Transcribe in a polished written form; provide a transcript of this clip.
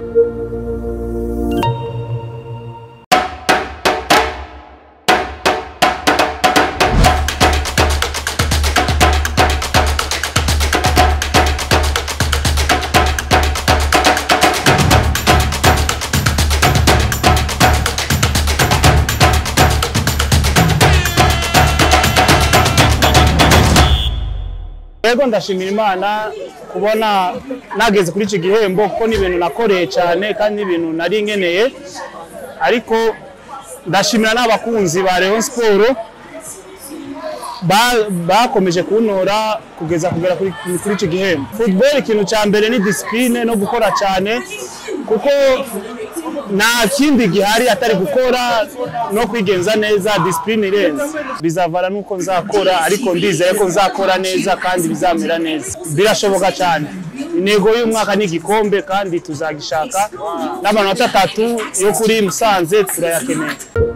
Yego ndashimira Imana kubona nageze kuri iki gihembo kuko ni ibintu nakoreye cyane kandi ibintu nari nkeneye, ariko ndashimira n'abakunzi ba Rayon Sports bakomeje kuntora kugera kuri iki gihembo. Football ikintu cya mbere ni discipline no gukora cyane, kuko nta kindi gihari atari gukora no kwigenza neza. Discipline irenze bizavara nuko nzakora, ariko ndizeye ko nzakora neza kandi bizamera neza. Birashoboka cyane. Intego y'umwaka ni igikombe kandi tuzagishaka n'amanota 3 yo kuri Musanze turayakeneye.